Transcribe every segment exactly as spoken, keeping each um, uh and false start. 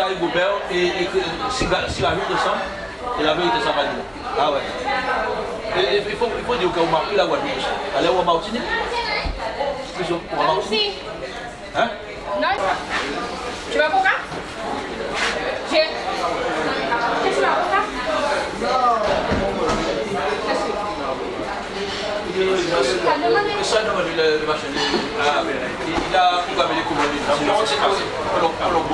Marie Goubert et, et si la joue de sang, et la vérité ça va dire. Ah ouais. Et, et, il, faut, il faut dire qu'on m'a pris la Guadeloupe. Allez, on va Martinique. On va Martinique. Hein? Non. Tu vas pour là? J'ai. Qu'est-ce que tu vas pour là? Non. Ça demande le machin. Ah, il a coupé les commandes. Sinon, c'est passé. Colombo.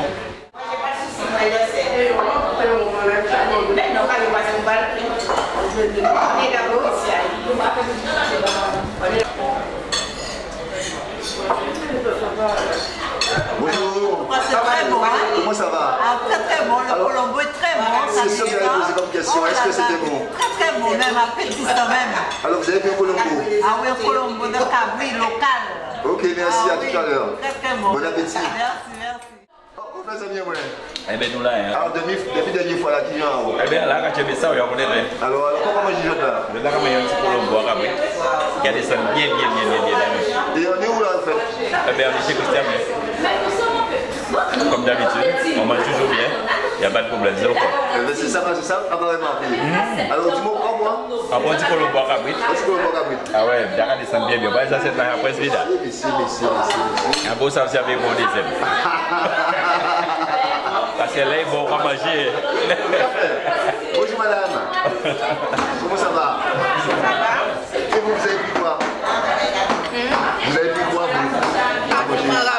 Bonjour. C'est très bon, hein? Comment ça va? Ah, très très bon. Le Colombo est très bon. C'est ça que j'avais posé comme question. Est-ce que c'était bon? Très très bon, même appétissant même. Alors vous avez fait un Colombo? Ah oui, un Colombo de Cabri local. Ok, merci, à tout à l'heure. Très très bon. Bon appétit. Merci, merci. On fait ça bien, ouais. Eh bien, nous là, hein. Alors, depuis la dernière fois, là, qui vient en haut? Eh bien, là, quand tu as fait ça, on connaît. Alors, comment je joue là? Là, quand il y a un petit Colombo à Cabri, qui a descendu bien, bien, bien, bien, bien. Et on est où là, en fait? Eh bien, on est chez Christian. Comme d'habitude, on mange toujours bien. Il n'y a pas de problème, zéro quoi. C'est ça, c'est ça, apparemment. Mmh. Alors, dis-moi, quoi, moi? Un bon petit Colombo à Cabri. Un petit Colombo à Cabri. Ah ouais, bien, on descend bien, bien. Ça, c'est la presse vide. Ici, ici, ici. Un beau ça, c'est avec mon deuxième. Parce que là, ils vont pas manger. Bonjour madame. Comment ça va? Ça va. Et vous, vous avez pris quoi? Vous avez pris quoi vous?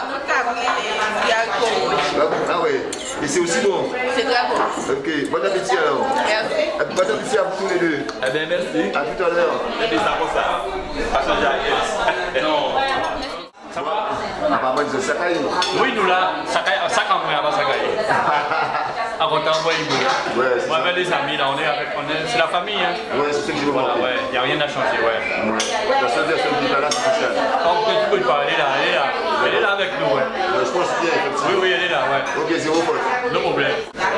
Ah oui. Et c'est aussi bon? C'est très bon. Ok. Bon appétit alors. Merci. Bon appétit à vous tous les deux. Eh bien, merci. À tout à l'heure. Eh bien, ça pour ça. Pas changer à non. Ça va? Ah, pas mal de Sakai. Oui, nous là, Sakai, Sakai, on est Sakai. À côté, on voit Ibo. Ouais, moi, avec les amis, là, on est avec, on est, c'est la famille, hein. Ouais, c'est ce que je veux voilà, voir. ouais, il n'y a rien à changer, ouais. Ouais. La seule personne qui est là, c'est Michel. Donc, tu peux pas, elle est là, elle est là. Elle est là avec nous, ouais. Ouais, je pense bien, effectivement. Oui, oui, elle est là, ouais. Ok, zéro faute. No problème.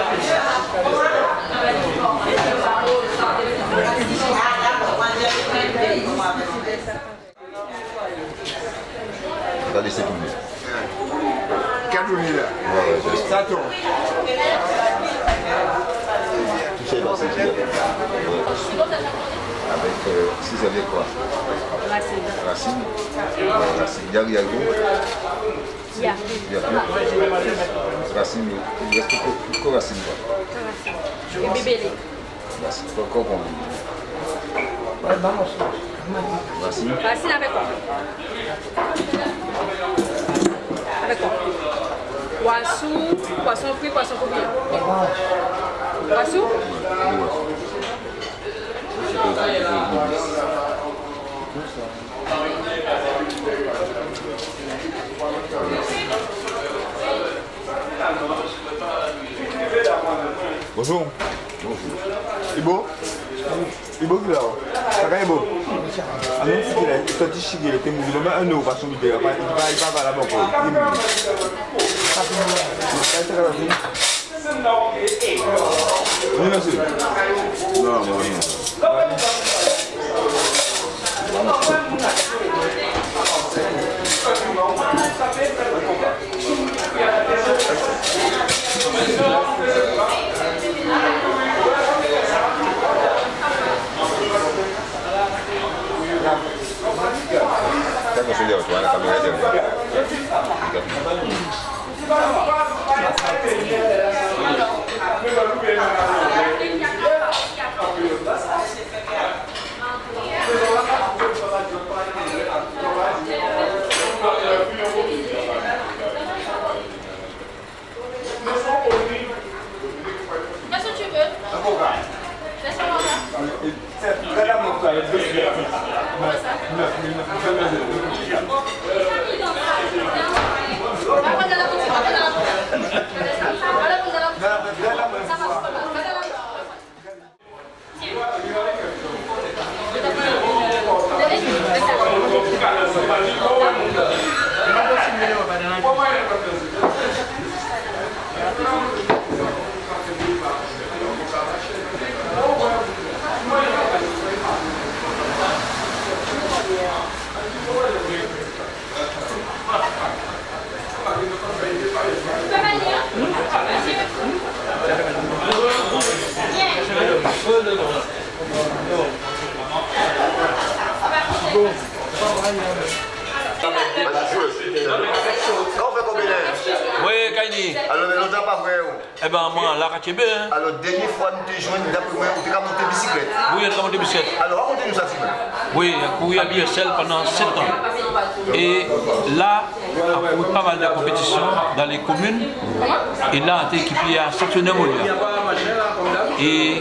Regardez, c'est tombé. quatre minutes là. Ouais, ouais, c'est ça. Tombe. Touché dans cette idée. Avec, euh, si vous avez quoi? Racine. Racine. Ouais, racine. Il y a, il y a le goût. Il y a. Il y a plus. Racine, il reste que, que racine quoi. Et bébé. Racine, encore bon. Racine. Racine avec quoi? Avec quoi? Poisson, poisson frit, poisson combien? Poisson? Bonjour. Bonjour. Ibo? Ibo qui là? Ça va Ibo? Ah non, c'est qu'il a il sorti chier, il était mouillé. Il m'a un euro parce qu'il ne va pas là-bas encore. Il est mouillé. Oui, monsieur. Non, non, rien. Está conseguido, tu vas a la caminata de Qu'est-ce que tu veux? Laisse-moi Tu peux venir? Quand on fait combien d'heures? Oui, Kaini. Alors, l'autre n'a pas vrai. Eh ben, moi, là, quand tu es bien. Alors, dernière fois, nous te joignons d'après moi, on t'a monté bicyclette. Oui, on a monté bicyclette. Alors, racontez-nous ça, s'il vous plaît. Oui, j'ai couru à l'U S L pendant sept ans. Et là, on a couru pas mal de compétitions dans les communes. Et là, on a été équipé à Saint-Denis-Molia. Et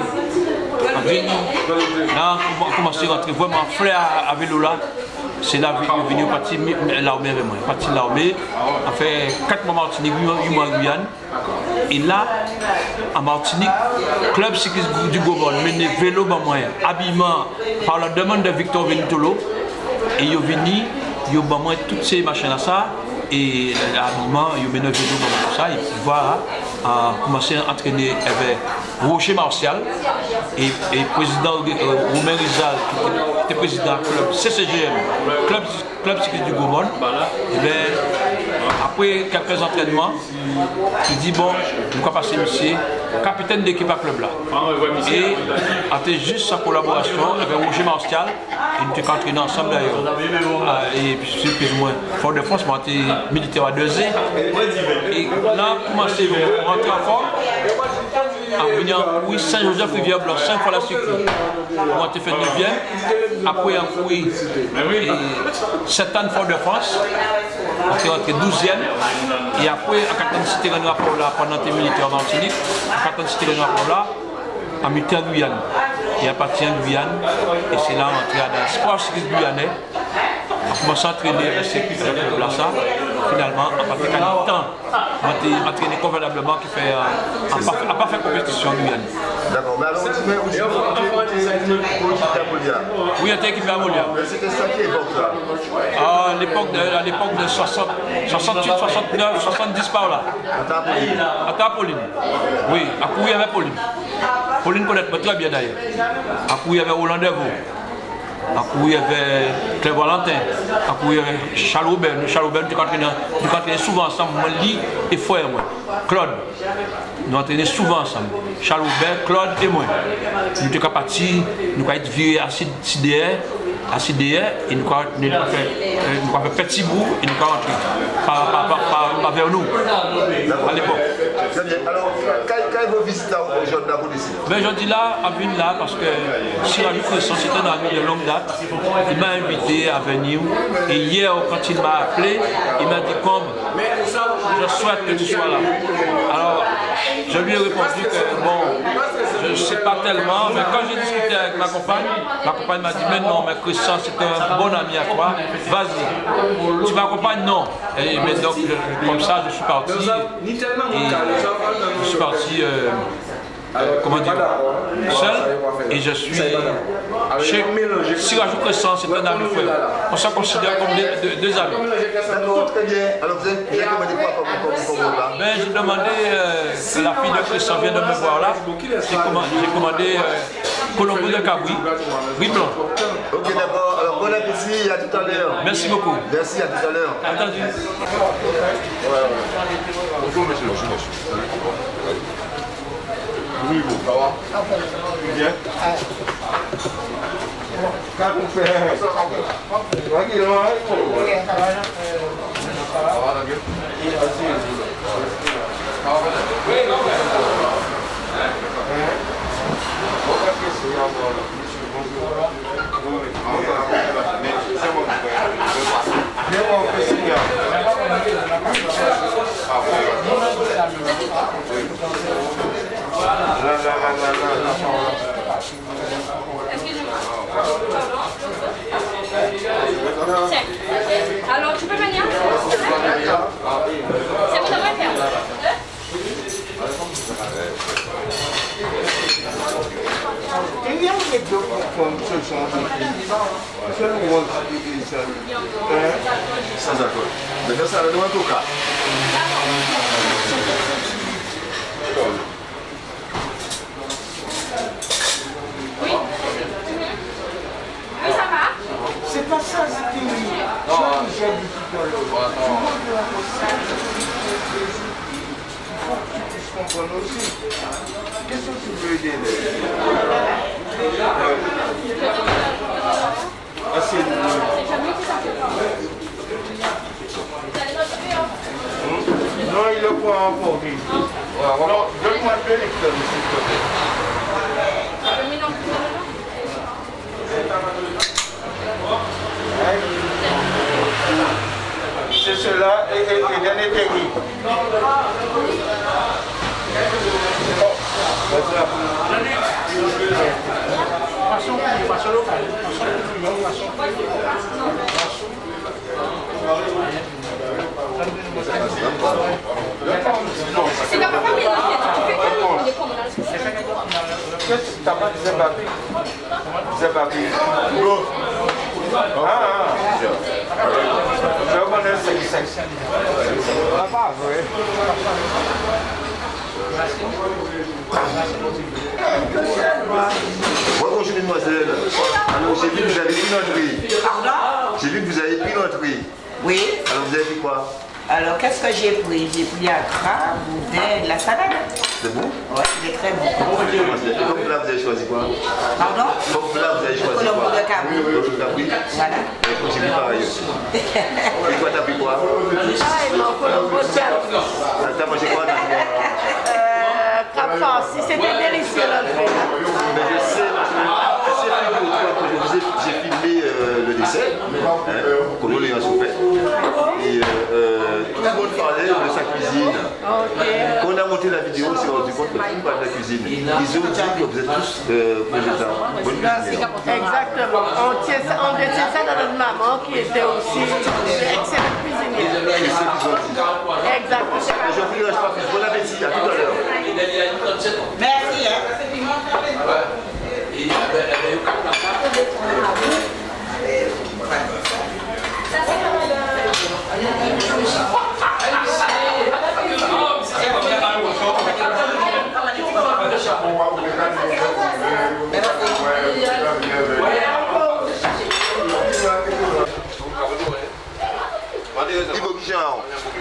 là, on a commencé à rentrer vraiment frais à vélo là. C'est là que je suis venu partir l'armée avec moi. Partir l'armée, on fait quatre mois en Martinique, huit mois en Guyane. Et là, en Martinique, club cycliste du Gobon, mené vélo par moi, habillement par la demande de Victor Venitolo. Et il est venu, il a moi toutes ces machines là, ça. Et l'habillement, il a mené vélo par tout ça. Et voilà, a commencé à entraîner avec Rocher Martial et, et président euh, Romain Rizal, qui était président du club C C G M, club, club cycliste du Gobon. Et bien, après quelques entraînements, il dit bon, je vais passer monsieur, capitaine d'équipe à club là. Et on était juste sa collaboration avec Roger Martial, et nous étions entraînés ensemble d'ailleurs. Et puis plus ou moins, Fort de France, moi j'étais militaire à deux ans. Et là, on commençait à rentrer en forme. En venant, oui, Saint-Joseph Rivière Blanc, cinq fois la sucre. On a fait neuvième. Après, on a oui, sept ans Fort de France. On a rentré douzième. Et après, à quatorze cité un rapport là, pendant tes militaires en Martinique, à quatorze cité un rapport là, en militaire Guyane. Et à partir de Guyane, et c'est là on est entré dans le sport cycliste guyanais. On a commencé à entraîner avec ces clubs là, ça. Finalement, on a fait un temps. On a entraîné convenablement qui fait à pas faire compétition en Guyane. D'accord, mais alors on dit oui, on était équipé à Molia. C'était ça qui époque là? À l'époque de, de soixante, soixante-huit, soixante-neuf, soixante-dix par là. À Tapoline. Oui, à Couille avec Pauline. Pauline connaît très bien d'ailleurs. À Couille avec Roland Devaux. À Couille avec Claire Valentin. À Couille avec Charles Aubert. Charles Aubert, nous entraînons souvent ensemble. Moi, Lee et frère, moi. Claude. Nous entraînons souvent ensemble. Charles Aubert, Claude et moi. Nous sommes partis, nous sommes virés à C D R. À C D R, et nous avons fait petit bout et nous avons rentré par, par, par, par, par vers nous à l'époque. Très bien. Alors, quand vous visitez aujourd'hui là, vous décidez? Ben, je dis là, à venir là, parce que si la Lucrescent, c'est un ami de longue date, il m'a invité à venir. Et hier, quand il m'a appelé, il m'a dit comme je souhaite que tu sois là. Alors, je lui ai répondu que bon, je ne sais pas tellement, mais quand j'ai discuté avec ma compagne, ma compagne m'a dit mais non, mais Christian, c'est un bon ami à toi, vas-y. Tu m'accompagnes? Non. Et mais donc, je, comme ça, je suis parti. Et je suis parti. Euh, Euh, comment dire, seul, et je suis chez Sirajou Crescent, c'est un ami frère. On se considère comme deux, deux amis. Très bien. Alors vous avez demandé quoi comme repas? Ben, j'ai demandé euh, que la fille de Crescent vienne de me voir là. J'ai commandé, commandé euh, Colombo de Cabri, riz blanc. Ok, d'accord. Alors bon appétit, à tout à l'heure. Merci beaucoup. Merci, à tout à l'heure. Entendu. Bonjour monsieur. Bonjour monsieur. Oui, bon, ça va? Bien. Quand on fait... Tranquillement, ça va, d'accord? Alors, tu peux venir? C'est bon, ça va faire. Sans d'accord. Maintenant, ça va nous en tout cas. Oui. Oui, ça va? C'est pas ça, c'était une... Non, j'ai dit tout à l'heure. Il faut que tu puisses comprendre aussi. Qu'est-ce que tu veux aider? Assez de... Non, il le prend en pour lui. Non, donne-moi deux lecteurs, s'il te plaît. C'est cela et, et, et d'un éteri. Façon façon locale, façon c'est dans pas mélanger, tu fais que les communales. Qu'est-ce que tu n'as pas de Zembabé? Zembabé. Ah, ah. Je connais ce sexe. Pas vrai. Bonjour mademoiselle. Alors j'ai vu que vous avez pris notre riz. Pardon? J'ai vu que vous avez pris notre riz. Oui. Alors vous avez pris quoi? Alors qu'est-ce que j'ai pris? J'ai pris un gras, boudin, de la salade. C'est bon? Oui, c'est très bon. Comme là vous avez choisi quoi? Pardon? Comme là vous avez choisi Le quoi? colombo de Cabri. Le colombo de Cabri. Voilà. Et j'ai pris pareil aussi. Et toi t'as pris quoi? Ah, et mon colombo de Cabri. T'as mangé quoi dans Euh, crap farci, c'était délicieux le fait. Mais je sais, je sais que j'ai filmé euh, le dessert, hein, comme on l'a souffert. Et euh, euh, tout le monde parlait de sa cuisine. Okay. Quand on a monté la vidéo, on s'est rendu compte que tout le monde parlait de la cuisine. Ils ont dit que vous êtes tous euh, bonne cuisinière. Exactement. On tient ça, on détient ça dans notre maman qui était aussi une excellente cuisinière. C'est ce qu'ils ont dit. Exactement. Je vous prie, pas plus. Bon appétit, à tout à l'heure. Merci. Hein. Ibo Guichan,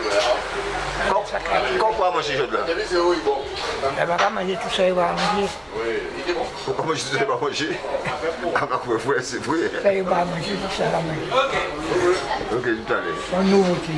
quand quoi manger ce là? Elle va pas manger tout ça, elle va manger. Pourquoi manger tout ça, elle va manger? Ah bah ouais, c'est vrai. Ça, elle va manger tout ça, elle va manger. Ok, tout à l'heure. Son nouveauté.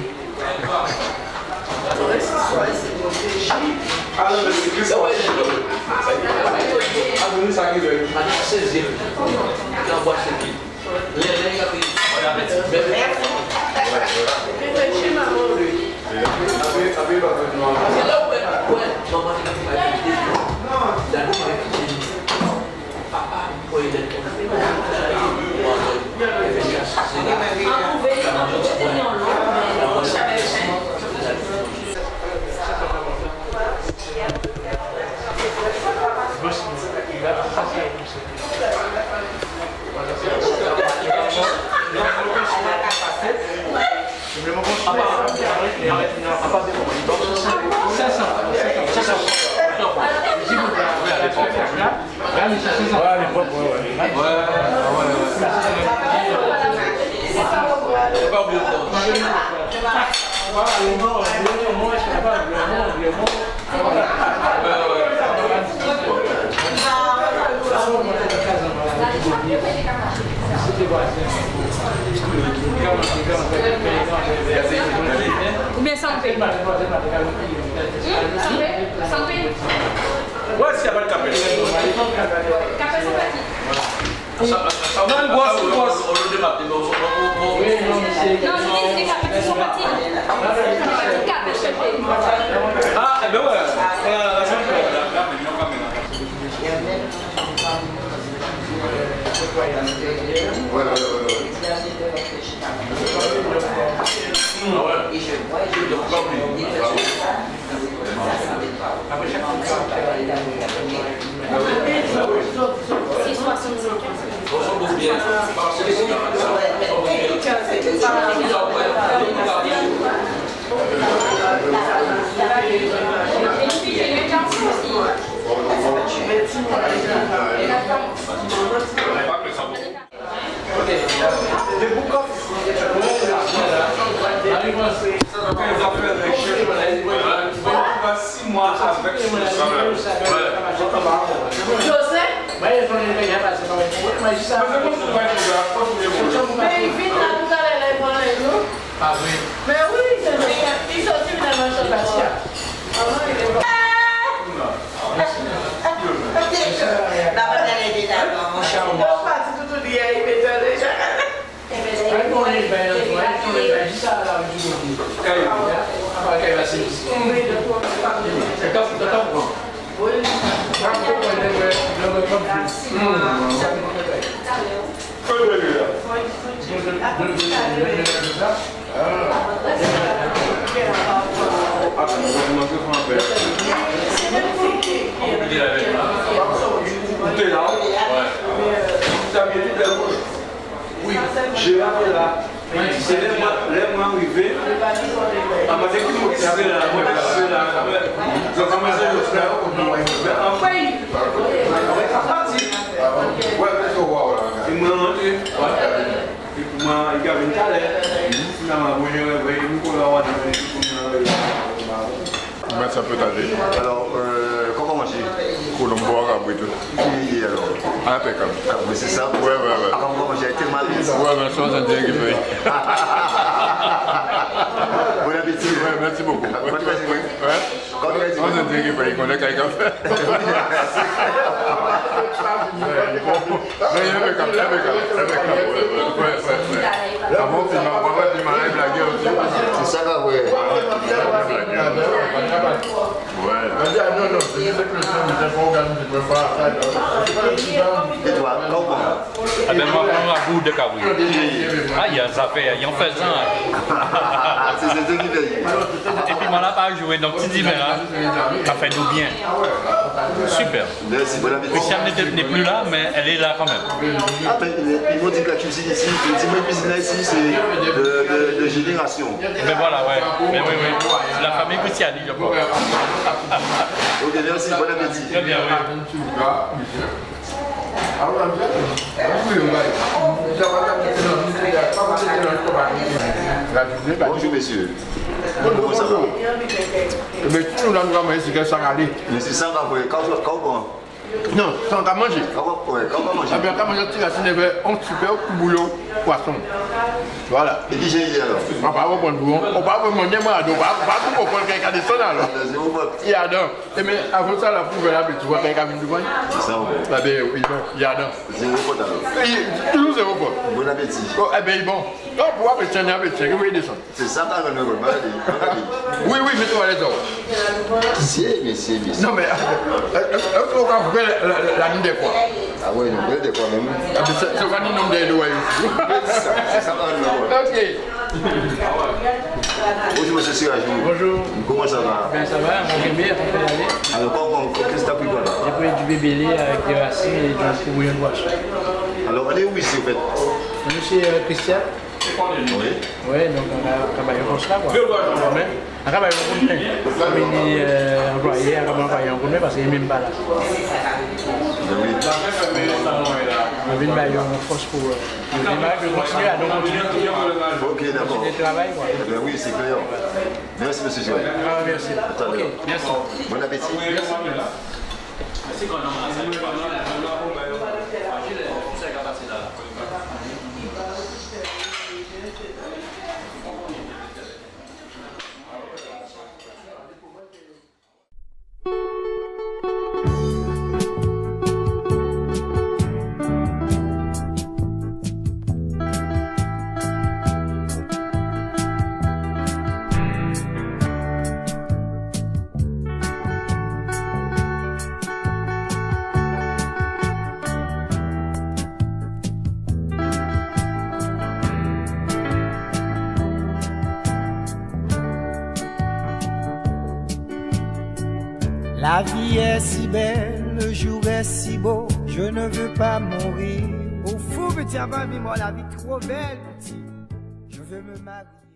Ou bien sans paix. Sans paix. Ouais, s'il n'y a pas de capelle. Capelle sympathique. Non, boisse, boisse. On le démarre. Non, je dis des capelles sympathiques. Capelle sympathique. ah, eh ben ouais. La semaine Ouais, ouais, ouais. six mois avec ce Mais il vit là, tout à l'heure, mais oui. Il sortit finalement sur Bastien. Oui, je vais aller là. C'est les mois arrivés. À ma tête, il faut là. Je commence à le faire. Il m'a montré. Il m'a une talent. Il m'a Mais ça peut t'aider. Alors, euh, comment manger? Colombo arabe et tout. Oui, alors. Impeccable. Ah, mais c'est ça? Ouais, ouais, ouais. Alors, comment manger? Tellement vite. Ouais, mais sans un dieu qui fait. Bon appétit. Ouais, merci beaucoup. Quand tu vas dire, ouais. Quand tu vas dire, sans un dieu qui fait, il connaît quelqu'un fait. Mais il est impeccable, impeccable, impeccable. Ouais, ouais, ouais. Ça monte, il m'a pas dit, il m'a blagué aussi. c'est ça, là, ouais. Ouais. Et toi, comment? Ah ben moi, on a goût de cabri. Ah, il y a ça fait, il y en fait ça. C'est ce qui paye. Et puis moi là, pas joué, donc tu dis, mais là, ça fait nous bien. Super. Merci, bon appétit. Christiane n'est plus là, mais elle est là quand même. Après, ils m'ont dit que la cuisine ici, le petit cuisine là ici, c'est de, de, de génération. Mais voilà, ouais. Mais oui, oui. C'est la famille Christiane, je crois. Ok, merci, bon appétit. Très bien, oui. Bonjour, messieurs. Comment ça va? Mais tout le monde va manger, c'est que ça va aller. Mais c'est ça, comment? Non, sans qu'à manger. Comment manger? Ah bien, quand manger, tu vas se on super boulot, poisson. Voilà. Et qui j'ai dit alors? On va pas reprendre bouillon. On va pas manger, moi, on va pas tout comprendre quelqu'un de son alors. Il y a donc. Mais avant ça, la pouvelle là, tu vois quelqu'un de loin. C'est ça, ah ben oui, bon, il y a donc. Zéro pote alors. Toujours zéro pote. Bon appétit. Oh, eh bien, bon. Non, pour avoir un appétit, oui, descend. C'est ça, t'as le rôle. Oui, oui, mets-toi les autres. Messieurs, messieurs, messieurs. Non, mais est-ce qu'on va faire la ligne des quoi? Ah oui, non, des quoi même. C'est quoi le nom des doigts? C'est ça, ok. Bonjour, monsieur Sirajou. Bonjour. Comment ça va? Ben ça va, mon bébé, on peut y aller. Alors, comment, qu'est-ce que tu as pris là? J'ai pris du bébélé avec des racines et du bouillon de poisson. Alors, on est où ici, en fait? Je suis euh, Christian. Oui. Oui, donc on a travaillé comme ça, quoi. On a travaillé comme ça. Comme il est euh, employé, on a travaillé comme ça parce qu'il n'est même pas là. Oui. On vient de une force pour continuer à nous continuer. Ok, d'accord. C'est le travail, quoi. Eh bien, oui, c'est clair. Merci, monsieur Gérard. Ah, merci. Ok, merci. Bon appétit. Merci. La vie est si belle, le jour est si beau, je ne veux pas mourir. Au fond, petit avant, moi la vie trop belle, petit. Je veux me marier.